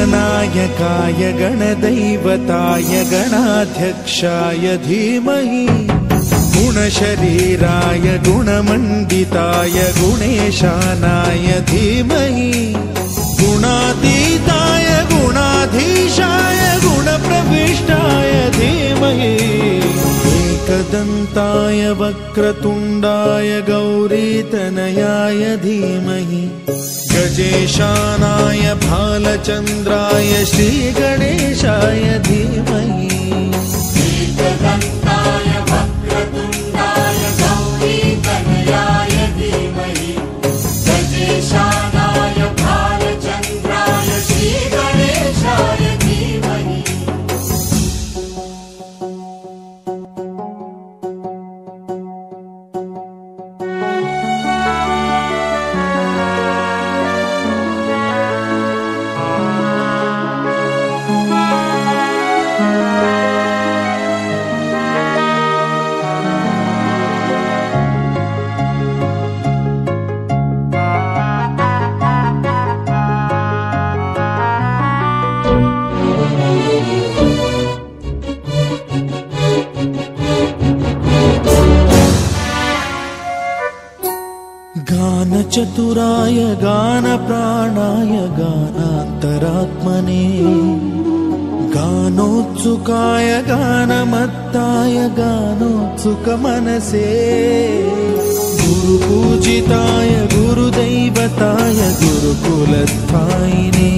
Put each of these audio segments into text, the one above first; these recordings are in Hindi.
गणनायकाय गणदैवताय गणाध्यक्षाय धीमहि गुणशरीराय गुणमण्डिताय गुणेशानाय धीमहि गुणातीताय गुणाधीशाय गुणप्रविष्टाय धीमहि एकदन्ताय वक्रतुण्डाय गौरीतनयाय धीमहि गजेशानाय भालचन्द्राय श्रीगणेशाय धीमहि एकदन्ताय वक्रतुण्डाय गौरीतनयाय धीमहि गजेशानाय भालचन्द्राय श्रीगणेशाय धीमहि। चतुराय गानप्राणाय गानान्तरात्मने गानोत्सुकाय गानमत्ताय गानोत्सुकमनसे गुरुपूजिताय गुरुदैवताय गुरुकुलस्थायिने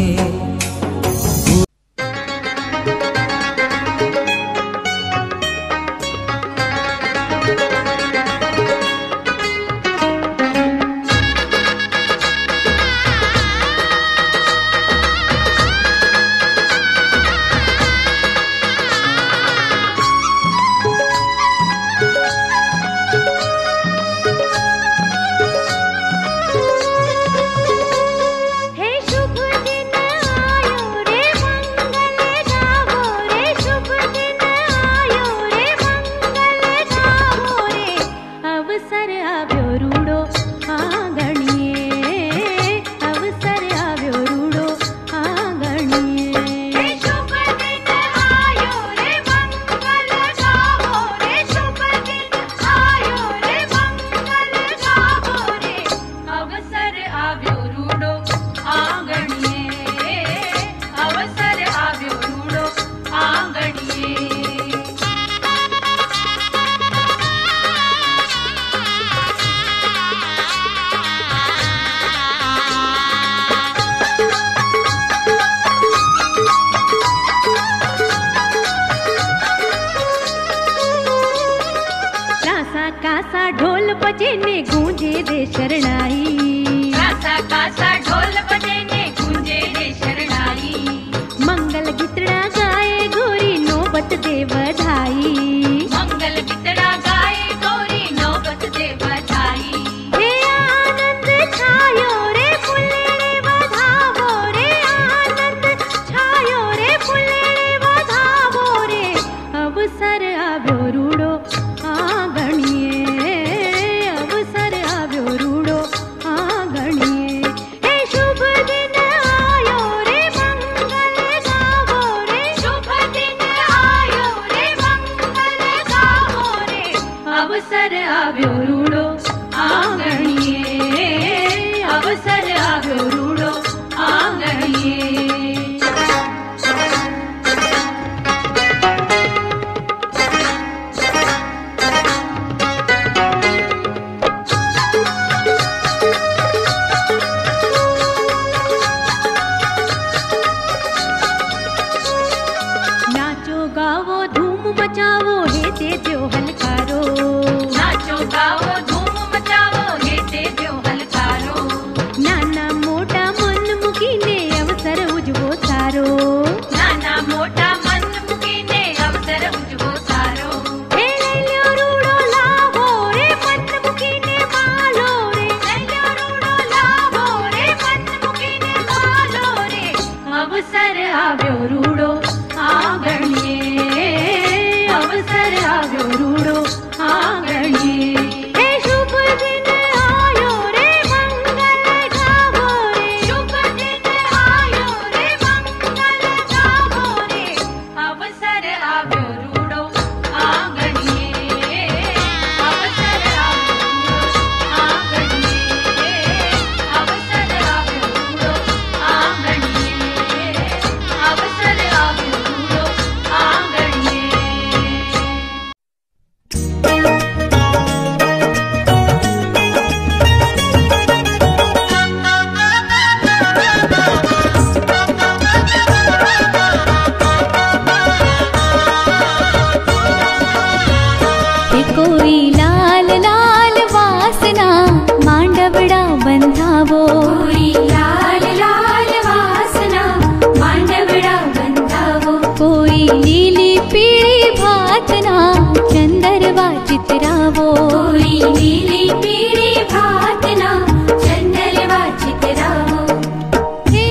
चंदरवा चितरावो। कोई नीली पीली भात ना चंदरवा चितरावो। हे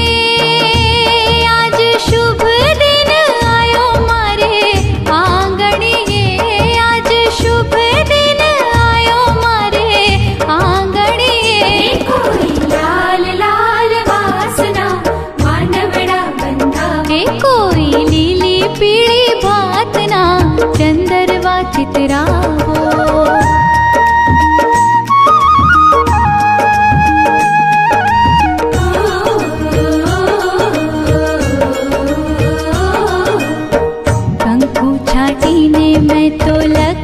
आज शुभ दिन आयो मारे आंगणिए, आज शुभ दिन आयो मारे आंगणिए। कोई लाल लाल वासना मानवड़ा बंधावे। कोई लीली पीली भात ना चंदरवा चितरावो। कंकु छाटी ने मैं तो लग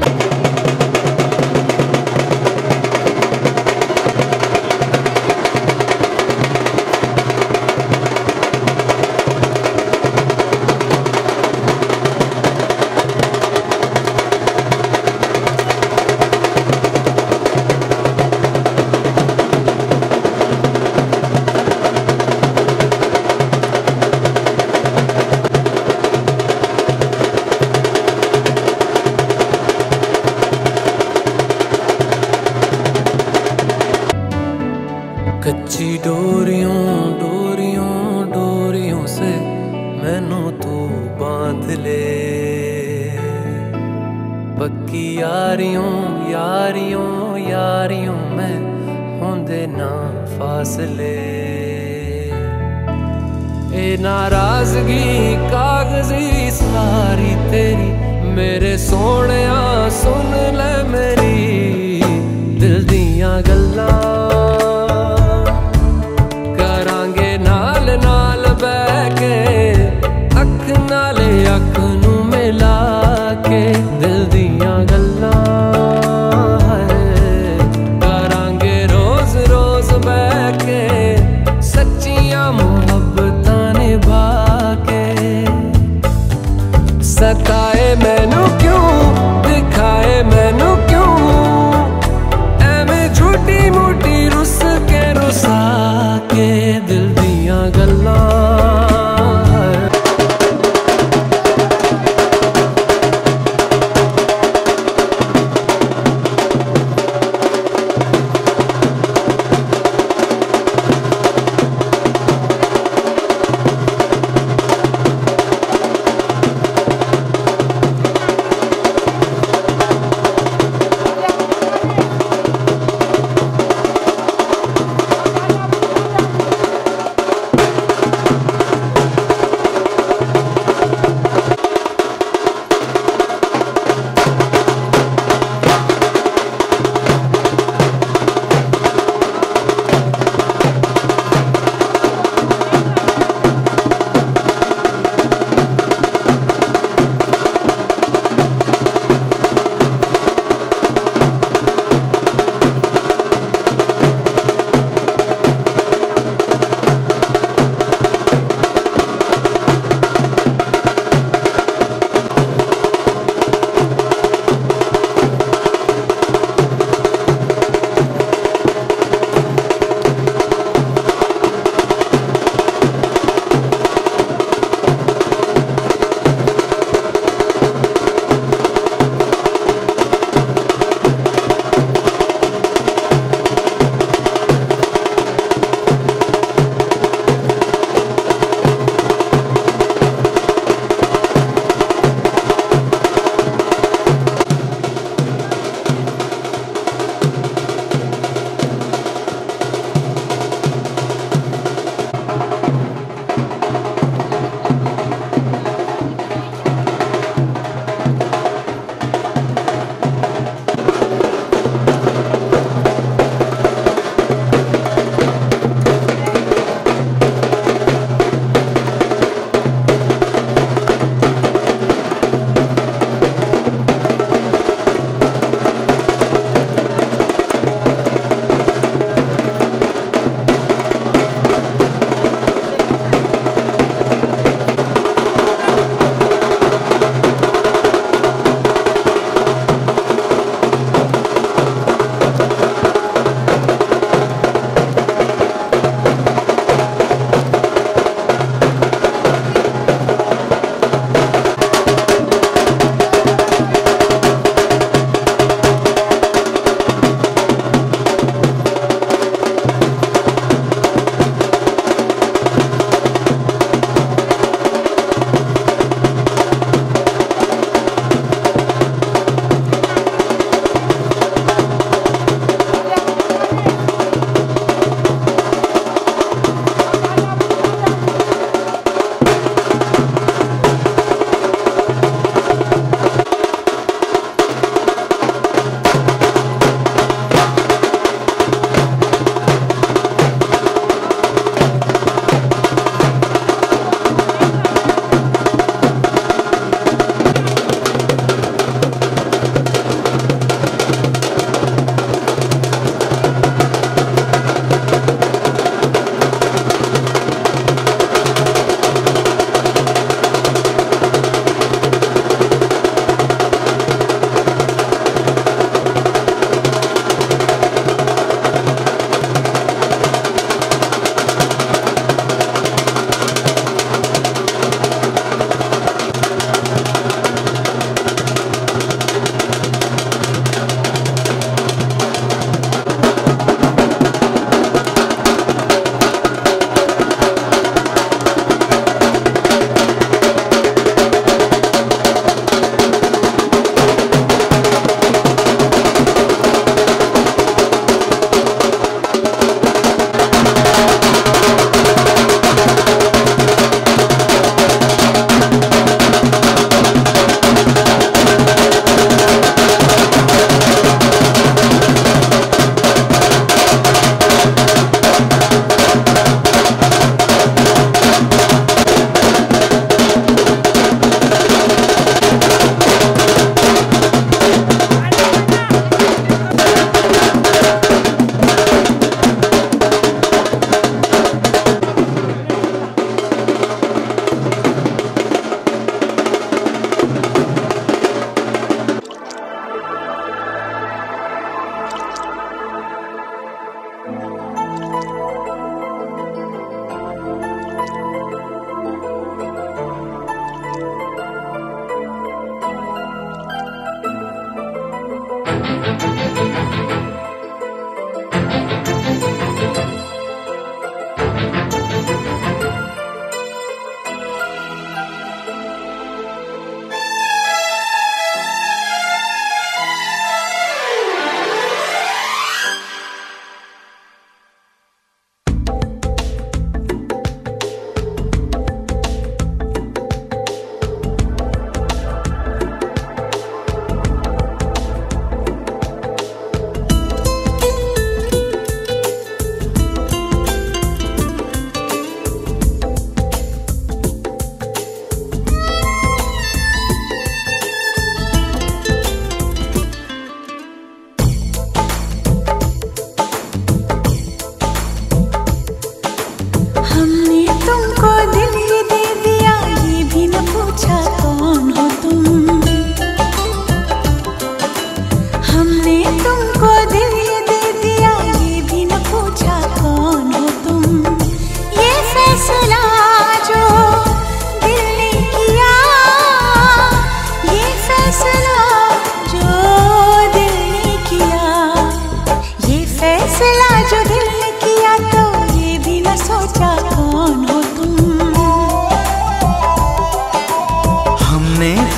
कच्ची डोरियों डोरियों डोरियों से मैनू तू बांध ले। पक्की यारियों यारियों यारियों में होंदे ना फासले। ए नाराजगी कागजी सारी तेरी मेरे सोहणिया सुन ले मेरी दिल दियां गल्लां। अख नू मिला के दिल दियां गल्लां करांगे रोज रोज बह के सच्चियां मुहब्बतां निभा के। सताए मैनू क्यों दिखाए मैनू क्यों एवें झूठी मूठी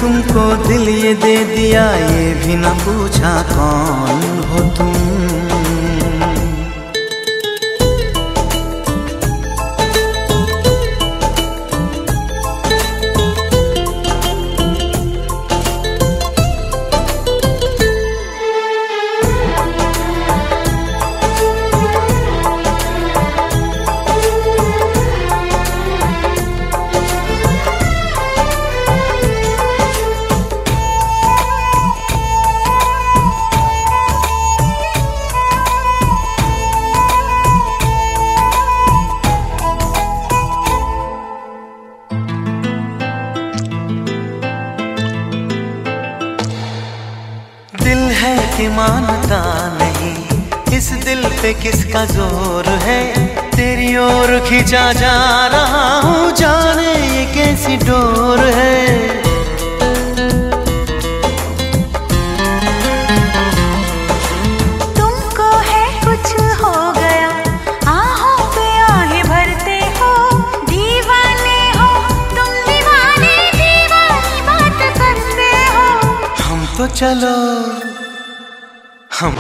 तुमको दिल ये दे दिया, ये भी न पूछा कौन हो तुम। मानता नहीं इस दिल पे किसका जोर है, तेरी ओर खींचा जा रहा हूँ, जाने ये कैसी डोर है। तुमको है कुछ हो गया, आहों पे आहें भरते हो, दीवाने हो तुम, दीवाने दीवानी बात करते हो। हम तो चलो हम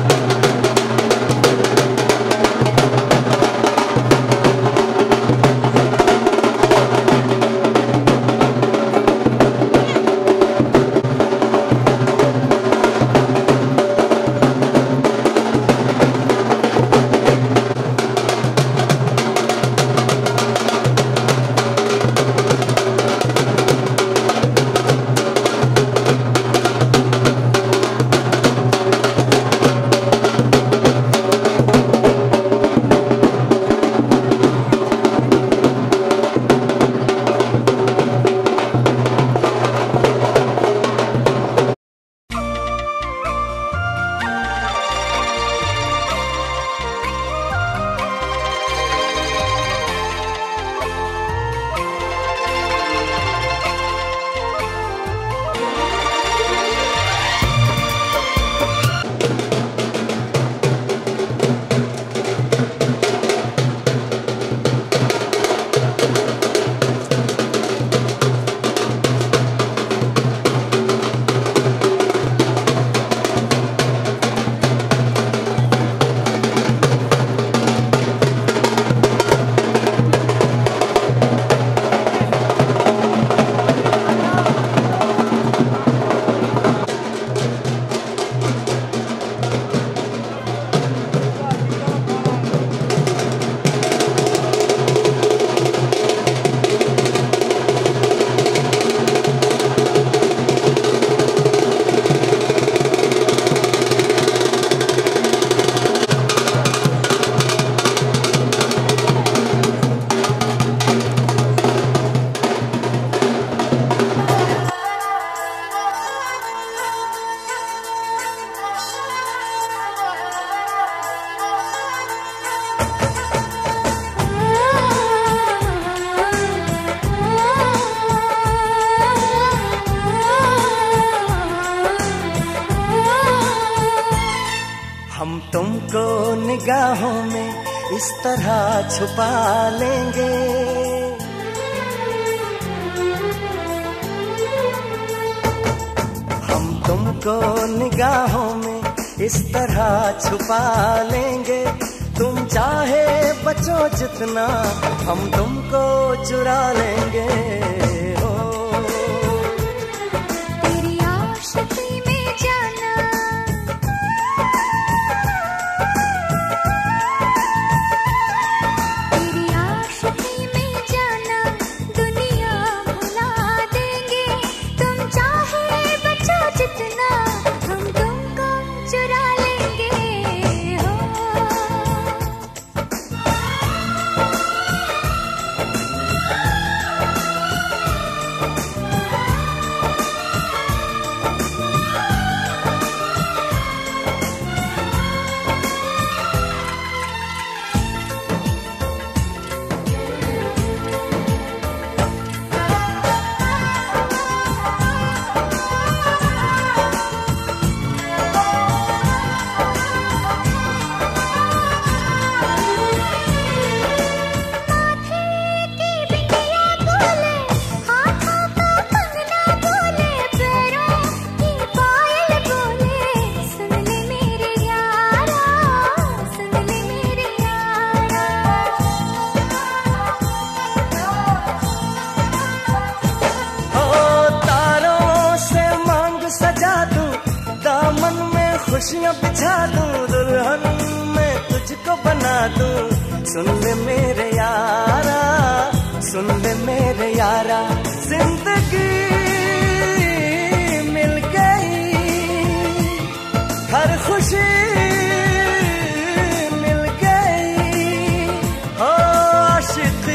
तुमको निगाहों में इस तरह छुपा लेंगे, हम तुमको निगाहों में इस तरह छुपा लेंगे। तुम चाहे बचो जितना, हम तुमको चुरा लेंगे। खुशियाँ बिछा दूं, दुल्हन मैं तुझको बना दूं। सुन ले मेरे यारा, सुन ले मेरे यारा, जिंदगी मिल गई, हर खुशी मिल गई, हो आशिकी।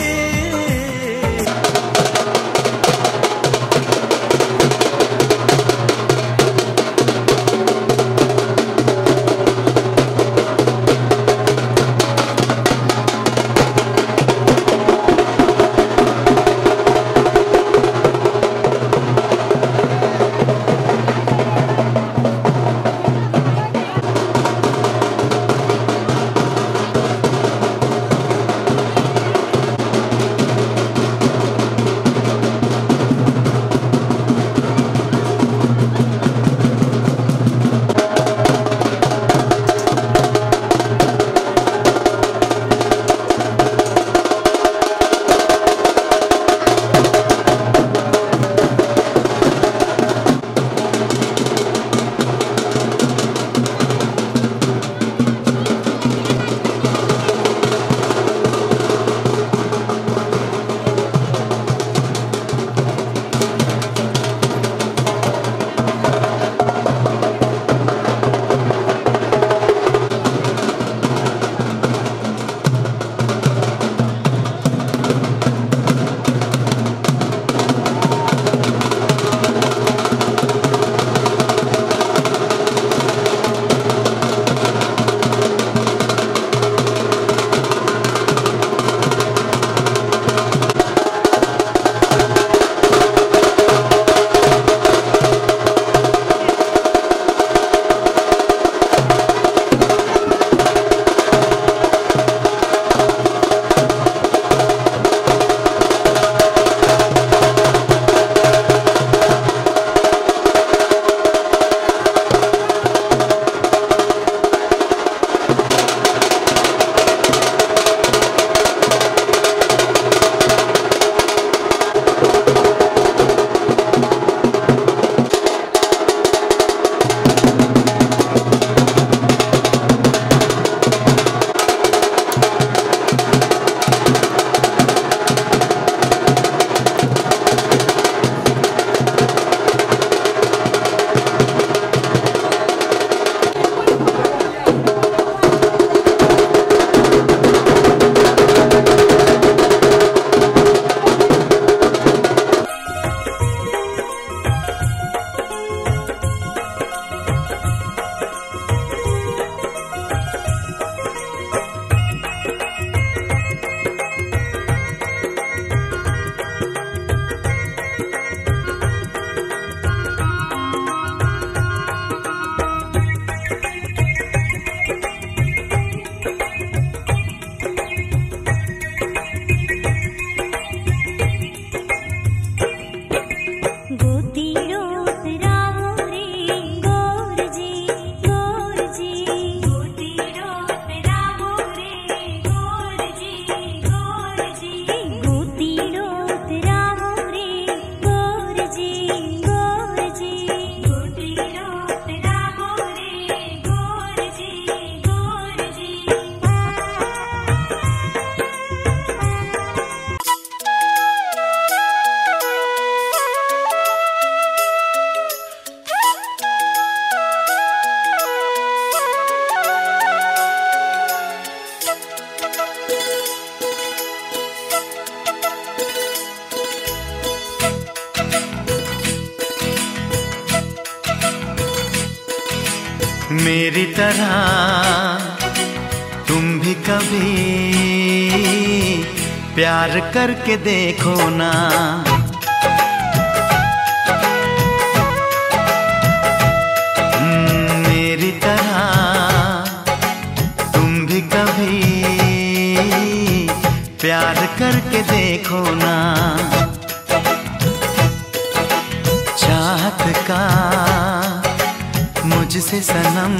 मेरी तरह तुम भी कभी प्यार करके देखो ना। मेरी तरह तुम भी कभी प्यार करके देखो ना। चाहत का मुझसे सनम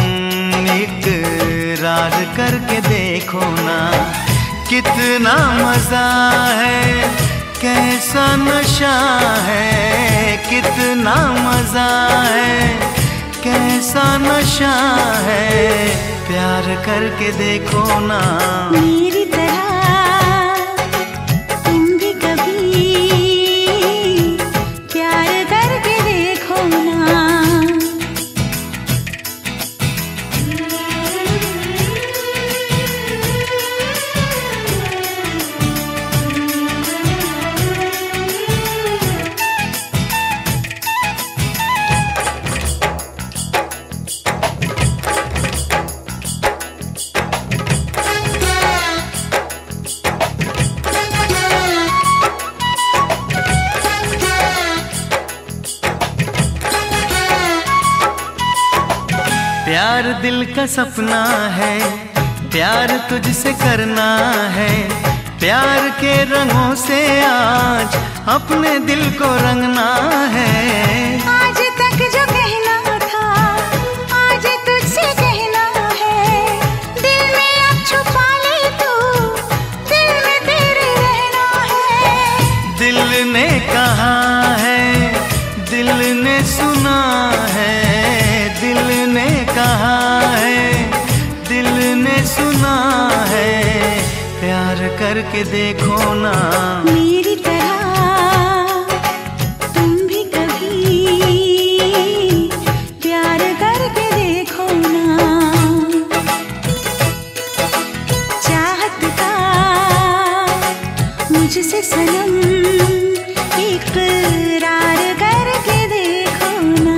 इकरार करके देखो ना। कितना मजा है, कैसा नशा है, कितना मजा है, कैसा नशा है, प्यार करके देखो ना मेरी तरह तुम भी कभी प्यार करके देखो ना। प्यार दिल का सपना है, प्यार तुझसे करना है, प्यार के रंगों से आज अपने दिल को रंगना है। आज तक जो कहना था आज तुझसे कहना है, दिल में अब छुपा ले तू, दिल में तेरे रहना है। दिल ने कहा है, दिल ने सुना है, दिल ने कहा है, दिल ने सुना है, प्यार करके देखो ना मेरी तरह तुम भी कभी प्यार करके देखो ना। चाहत का मुझसे सनम इकरार करके देखो ना।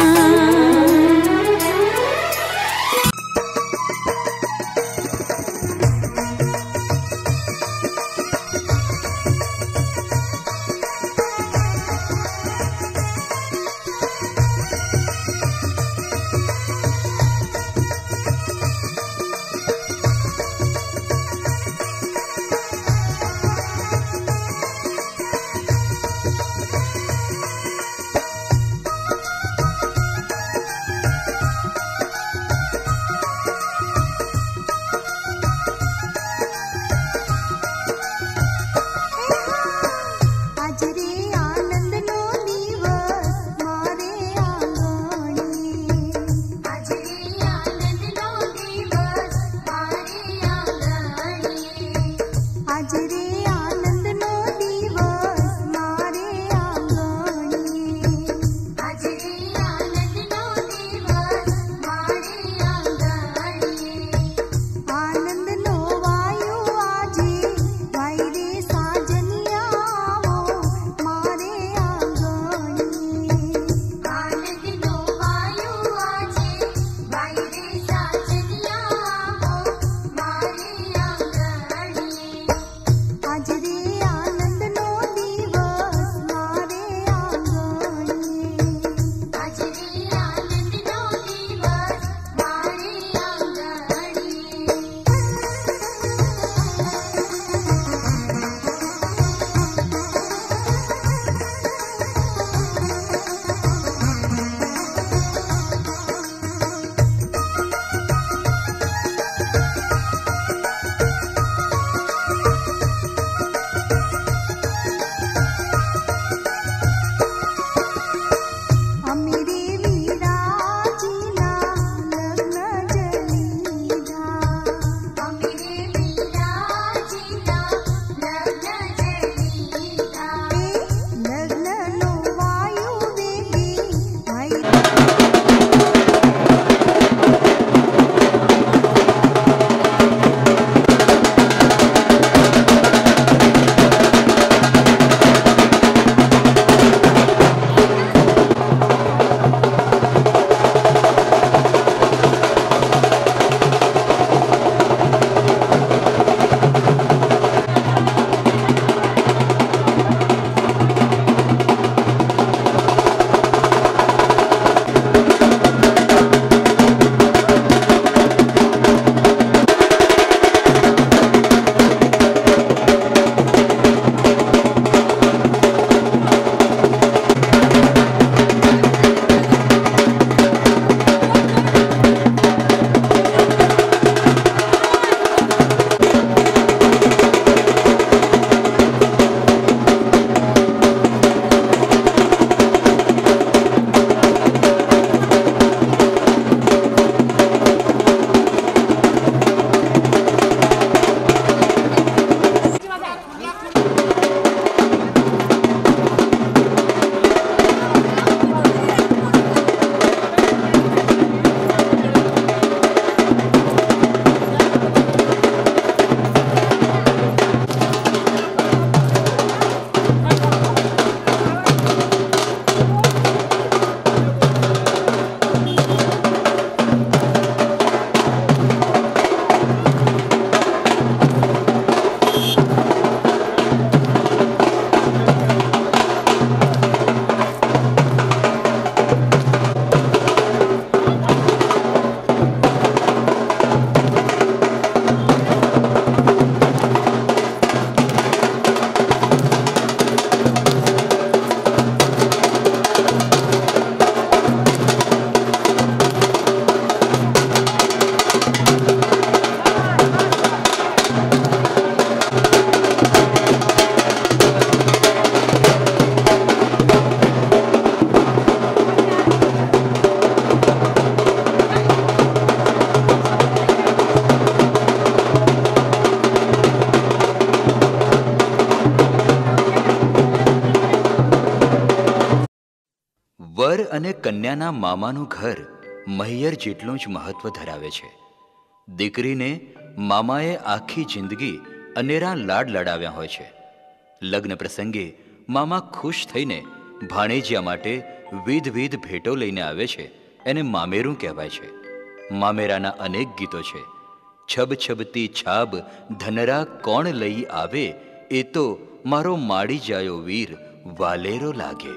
વર અને કન્યાના મામાનું ઘર મહિયર જેટલું જ મહત્વ ધરાવે છે. દીકરીને મામાએ આખી જિંદગી અનેરા લાડ લડાવ્યા હોય છે. લગ્ન પ્રસંગે મામા ખુશ થઈને ભાણેજિયા માટે વિધ ભેટો લઈને આવે છે. એને મામેરું કહેવાય છે. મામેરાના અનેક ગીતો છે. છબ છબતી છાબ ધનરા કોણ લઈ આવે, એ તો મારો માડી જાયો વીર વાલેરો લાગે.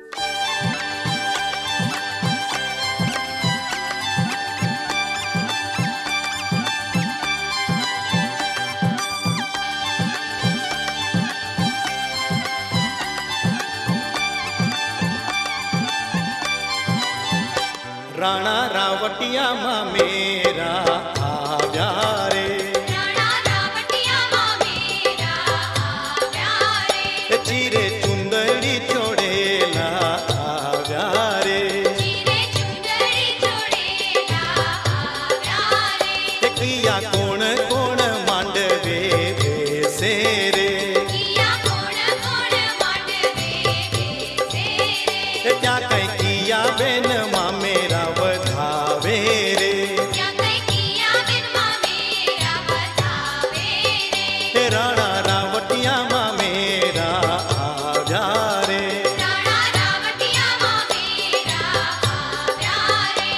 राणा रावटिया माँ मेरा आव्या रे, राणा रावटिया माँ मेरा आव्या रे, चीरे चुंदड़ी चोड़ेला आव्या रे, चीरे चुंदड़ी चोड़ेला आव्या रे, किया कोण कोण मांडवे बेसे रे, किया कोण कोण मांडवे बेसे रे, क्या कई किया बेन माँ मेरा वधावे रे, क्या कई किया बिन माँ मेरा बतावे रे, राणा रावटिया माँ मेरा आव्या रे, राणा रावटिया माँ मेरा आव्या रे.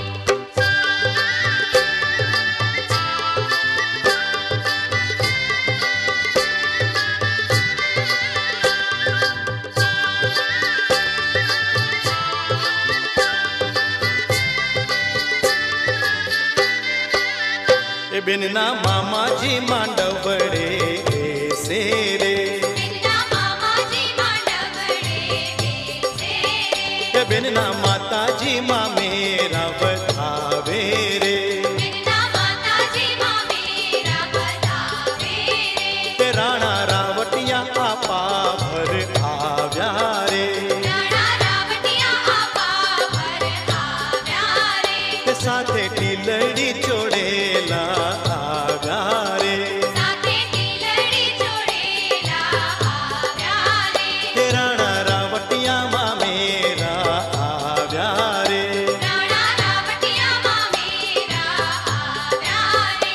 बिनना मामा जी मांडवड़े से रे, बिन्ना मामा जी मांडवड़े बेसे रे, बिनना माता जी माँ मेरा बतावे रे, बिन्ना माता जी माँ मेरा बतावे रे, राणा रावटिया आपा भर आव्या रे, राणा रावटिया आपा भर आव्या रे, साथे टीलड़ी चोड़ेला आव्या रे, साथे टीलड़ी चोड़ेला आव्या रे, राणा रावटिया माँ मेरा आव्या रे, राणा रावटिया माँ मेरा आव्या रे.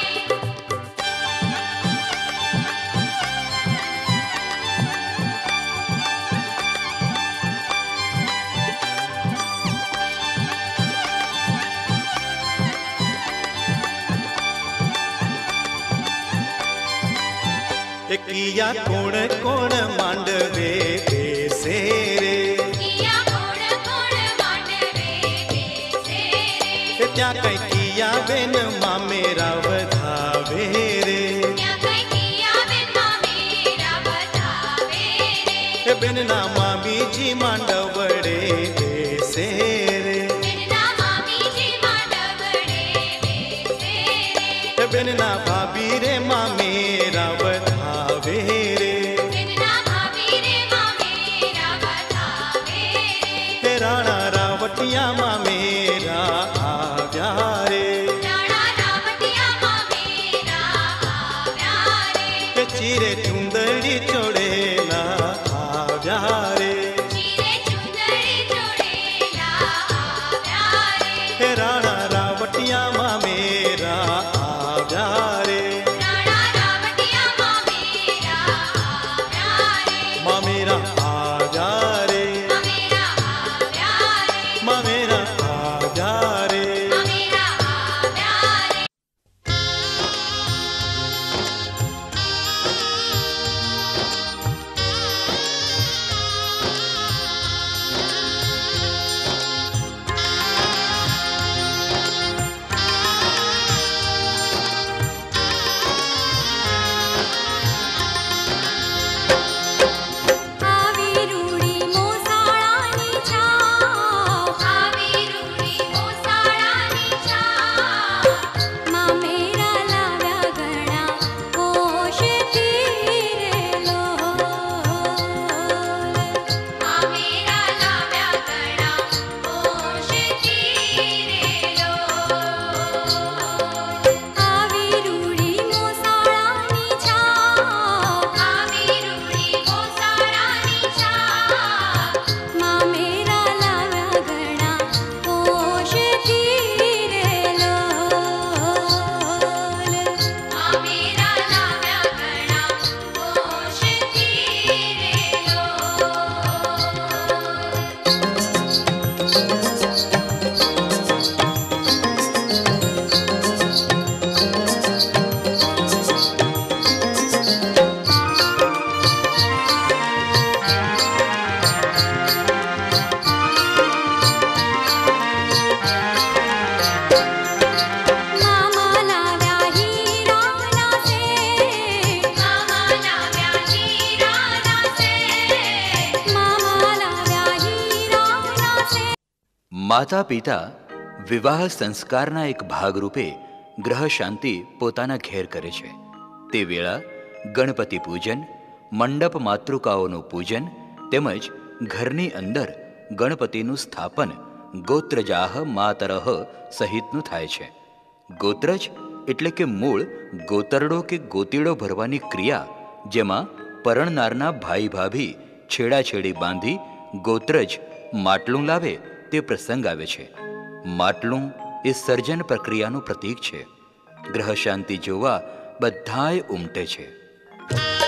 किया कोण कोण मांडवे बेसे रे, किया कोण कोण मांडवे बेसे रे, क्या कई किया बेन माँ मेरा वधावे रे, क्या कई किया बिन माँ मेरा बतावे रे, बिनना मामी जी मांडवड़े बेसे रे, बिन्ना मामी जी मांडवड़े बेसे रे, बिनना भाभी रे माँ मेरा वधावे रे, बिन्ना भाभी रे माँ मेरा बतावे रे, राणा रावटिया माँ मेरा आव्या रे, राणा रावटिया माँ मेरा आव्या रे, चीरे चुंदड़ी चोड़ेला आव्या रे, चीरे चुंदड़ी चोड़ेला आव्या रे, राणा रावटिया माँ मेरा आव्या रे, राणा रावटिया माँ मेरा आव्या रे, माँ मेरा आव्या रे, माँ मेरा आव्या रे, माँ मेरा માતા પિતા વિવાહ સંસ્કારના એક ભાગરૂપે ગ્રહ શાંતિ પોતાના ઘેર કરે છે. તે વેળા ગણપતિ પૂજન, મંડપ માતૃકાઓનું પૂજન તેમજ ઘરની અંદર ગણપતિનું સ્થાપન ગોત્રજાહ માતરહ સહિતનું થાય છે. ગોત્રજ એટલે કે મૂળ ગોતરડો કે ગોતીડો ભરવાની ક્રિયા, જેમાં પરણનારના ભાઈ ભાભી છેડાછેડી બાંધી ગોત્રજ માટલું લાવે તે પ્રસંગ આવે છે. માટલું એ સર્જન પ્રક્રિયાનું પ્રતીક છે. ગ્રહ શાંતિ જોવા બધાય ઉમટે છે.